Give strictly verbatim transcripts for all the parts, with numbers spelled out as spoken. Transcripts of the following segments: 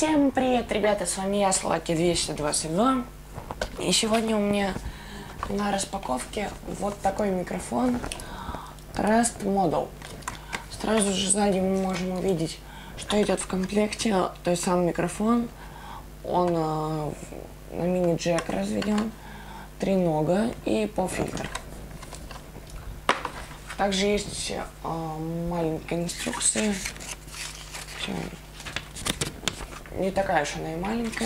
Всем привет, ребята, с вами я, Словакия двести двадцать два. И сегодня у меня на распаковке вот такой микрофон Rust Model. Сразу же сзади мы можем увидеть, что идет в комплекте. То есть сам микрофон, он э, на мини-джек разведен, три нога и поп-фильтр. Также есть э, маленькая инструкция. Все. Не такая уж она и маленькая.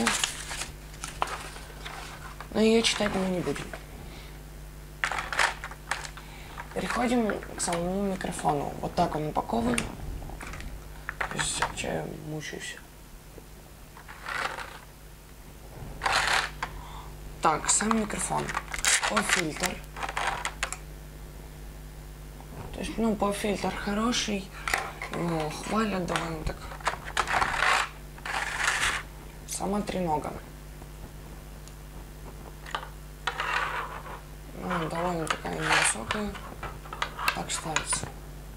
Но ее читать мы не будем. Переходим к самому микрофону. Вот так он упакован. То есть, что я мучаюсь. Так, сам микрофон. Поп-фильтр. То есть, ну, поп-фильтр хороший. Его хвалят довольно так. Сама тренога. Ну, довольно такая невысокая. Так ставится.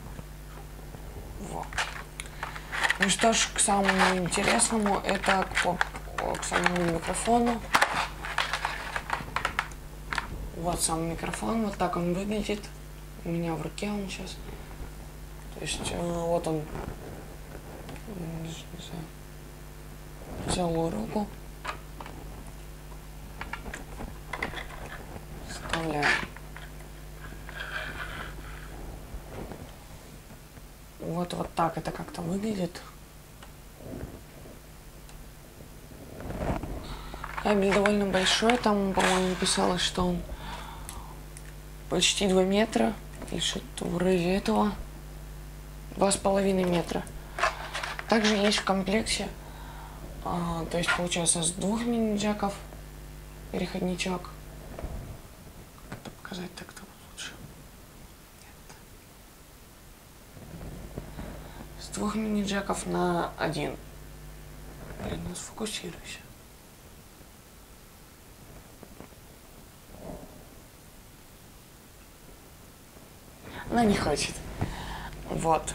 Вот. Ну что ж, к самому интересному, это к, к самому микрофону. Вот сам микрофон, вот так он выглядит. У меня в руке он сейчас. То есть, э, вот он. Не знаю. Взял руку. Вставляю. Вот, вот так это как-то выглядит. Кабель довольно большой. Там, по-моему, писалось, что он почти два метра. Или что-то вроде этого. Два с половиной метра. Также есть в комплекте. А, то есть получается с двух мини-джеков переходничок. Как-то показать так-то лучше. Нет. С двух мини-джеков на один. Блин, ну сфокусируйся. Она не хочет. Вот.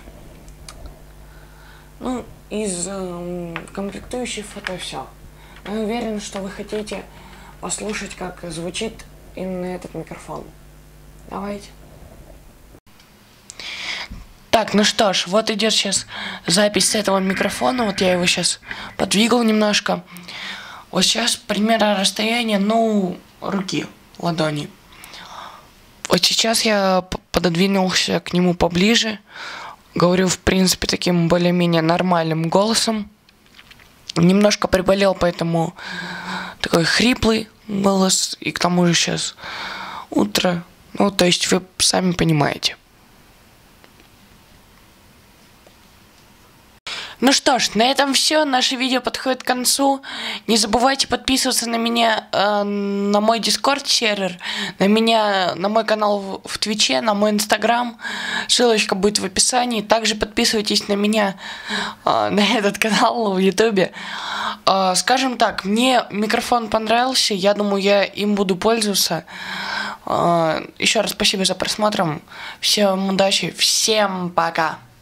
Ну, из э, комплектующих это все. Я уверен, что вы хотите послушать, как звучит именно этот микрофон. Давайте. Так, ну что ж, вот идет сейчас запись с этого микрофона. Вот я его сейчас подвигал немножко. Вот сейчас примерно расстояние, ну, руки, ладони. Вот сейчас я пододвинулся к нему поближе. Говорю, в принципе, таким более-менее нормальным голосом. Немножко приболел, поэтому такой хриплый голос. И к тому же сейчас утро. Ну, то есть вы сами понимаете. Ну что ж, на этом все. Наше видео подходит к концу. Не забывайте подписываться на меня, э, на мой Discord сервер, на меня, на мой канал в, в Твиче, на мой Инстаграм. Ссылочка будет в описании. Также подписывайтесь на меня, э, на этот канал в Ютубе. Э, скажем так, мне микрофон понравился. Я думаю, я им буду пользоваться. Э, еще раз спасибо за просмотр. Всем удачи. Всем пока.